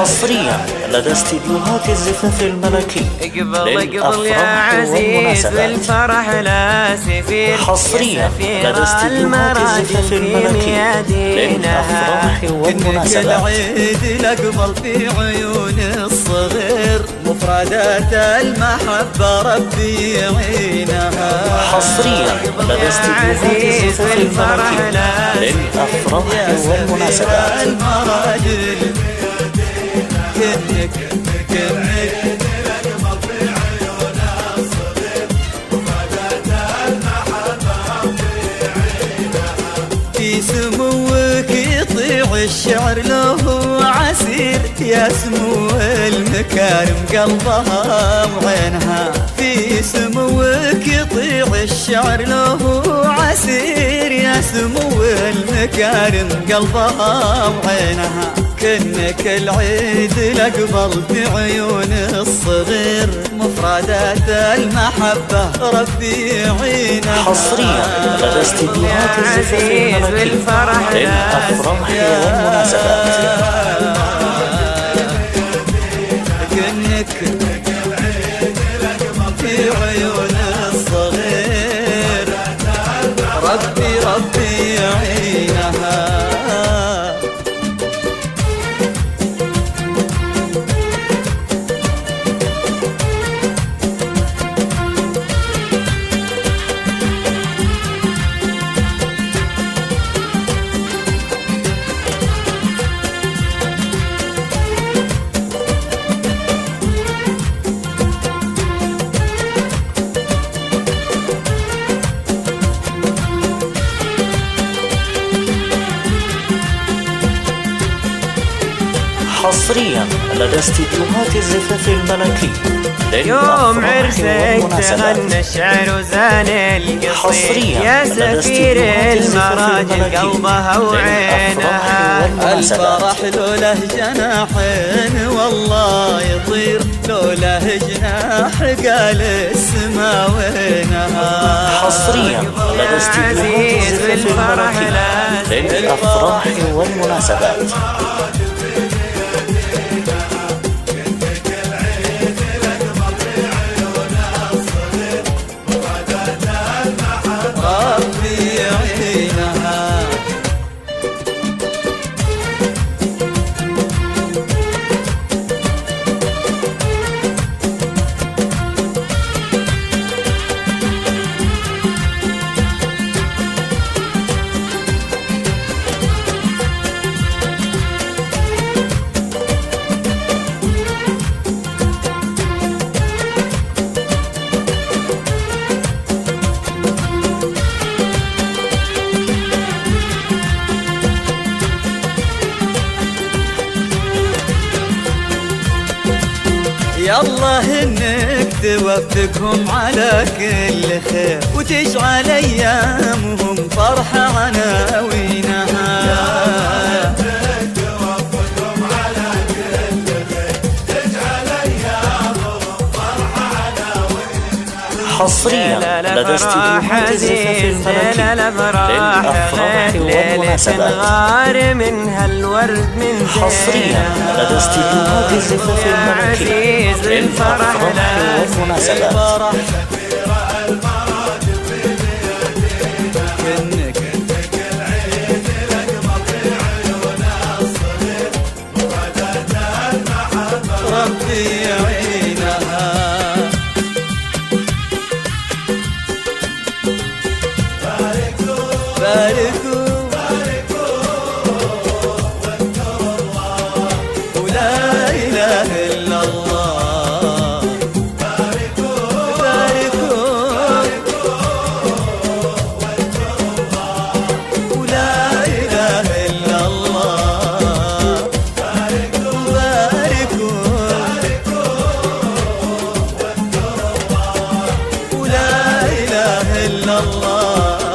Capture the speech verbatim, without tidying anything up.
حصريا لدى استديوهات الزفاف الملكي اقبل اقبل يا عزيز بالفرح لا سفير حصريا لدى استديوهات الزفاف الملكي للأفراح والمناسبات. العيد الأقبل في عيون الصغير مفردات المحبة ربي يعينها. حصريا لدى استديوهات الزفاف الملكي للأفراح والمناسبات. كنك كنك في سموك يطيع الشعر له عسير يا سمو المكارم قلبها وعينها. في سموك يطيع الشعر له عسير يا سمو المكارم قلبها وعينها. كنك العيد الأقبل في عيون الصغير مفردات المحبة ربي يعينها. حصريا لدى استديوهات الزفاف الملكي للأفراح والمناسبات. كنك في عيون الصغير ربي ربي يعينها. حصريا لدى استديوهات الزفاف الملكي يوم عرسك تغنى الشعر وزان القصيد يا سفير المراجل قلبها وعينها. الفرح له له جناحين والله يطير له له جناح قال السما وينها. حصريا لدى استديوهات الزفاف الملكي للأفراح والمناسبات. يالله انك توفقهم على كل خير وتجعل ايامهم فرحة عناوينها. توفقهم على كل خير تجعل ايامهم فرحة عناوينها. حصريا لدى استديوهات الزفاف الملكي للأفراح والمناسبات. غار منها الورد من حصريا لدى استديوهات الزفاف الملكي للأفراح والمناسبات. كنك العيد الأقمر في عيون الصغير مفردات المحبة ربي يعينها. باركوا باركوا واذكروا الله ولا إله إلا الله. باركوا باركوا واذكروا الله ولا إله إلا الله. باركوا باركوا واذكروا الله ولا إله إلا الله.